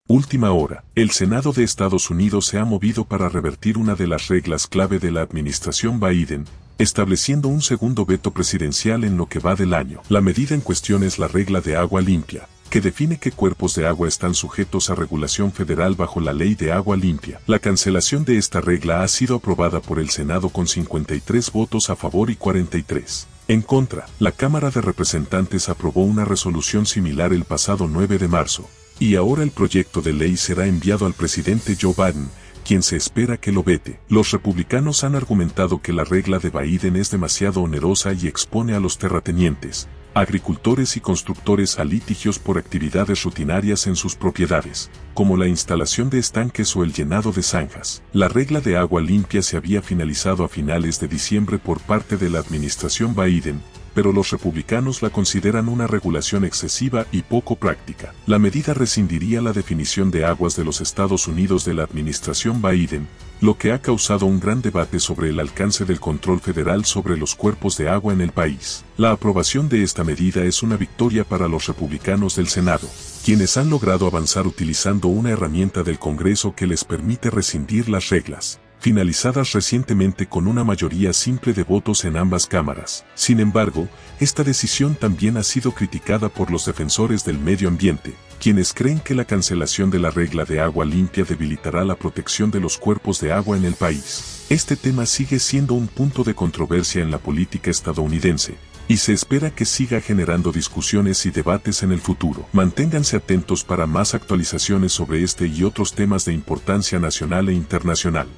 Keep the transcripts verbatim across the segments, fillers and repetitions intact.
Última hora. El Senado de Estados Unidos se ha movido para revertir una de las reglas clave de la administración Biden, estableciendo un segundo veto presidencial en lo que va del año. La medida en cuestión es la regla de agua limpia, que define qué cuerpos de agua están sujetos a regulación federal bajo la Ley de Agua Limpia. La cancelación de esta regla ha sido aprobada por el Senado con cincuenta y tres votos a favor y cuarenta y tres en contra. La Cámara de Representantes aprobó una resolución similar el pasado nueve de marzo, y ahora el proyecto de ley será enviado al presidente Joe Biden, quien se espera que lo vete. Los republicanos han argumentado que la regla de Biden es demasiado onerosa y expone a los terratenientes, agricultores y constructores a litigios por actividades rutinarias en sus propiedades, como la instalación de estanques o el llenado de zanjas. La regla de agua limpia se había finalizado a finales de diciembre por parte de la administración Biden, pero los republicanos la consideran una regulación excesiva y poco práctica. La medida rescindiría la definición de aguas de los Estados Unidos de la administración Biden, lo que ha causado un gran debate sobre el alcance del control federal sobre los cuerpos de agua en el país. La aprobación de esta medida es una victoria para los republicanos del Senado, quienes han logrado avanzar utilizando una herramienta del Congreso que les permite rescindir las reglas, finalizadas recientemente con una mayoría simple de votos en ambas cámaras. Sin embargo, esta decisión también ha sido criticada por los defensores del medio ambiente, quienes creen que la cancelación de la regla de agua limpia debilitará la protección de los cuerpos de agua en el país. Este tema sigue siendo un punto de controversia en la política estadounidense, y se espera que siga generando discusiones y debates en el futuro. Manténganse atentos para más actualizaciones sobre este y otros temas de importancia nacional e internacional.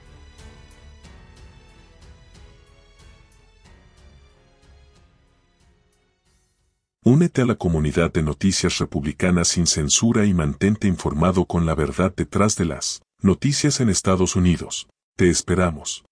Únete a la comunidad de Noticias Republicanas sin censura y mantente informado con la verdad detrás de las noticias en Estados Unidos. Te esperamos.